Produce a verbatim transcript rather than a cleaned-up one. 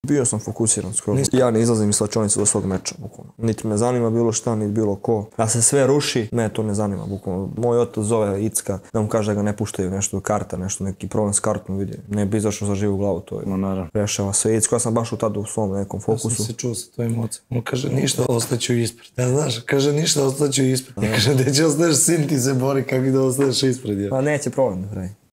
Bio sam fokusiran skoro. Ja ne izlazim iz slačionice do svog meča, bukvalno. Niti me zanima bilo šta, niti bilo ko. Da se sve ruši, me to ne zanima, bukvalno. Moj otac zove Icka, da mu kaže da ga ne puštaju nešto, karta, nešto, neki problem s kartom, vidi. Ne bi izašao za živu glavu, to je. No, naravno. Rešava sve. Icko, ja sam baš u tada u svom nekom fokusu. Ja sam se čuo sa tvojim ocem. On kaže, ništa, ostaću ispred. Ja znaš, kaže, ništa, ostaću ispred. Ja kaže, gdje će ostaneš, sin ti se bori, kako da ostaneš ispred. Pa neće problem, vraj.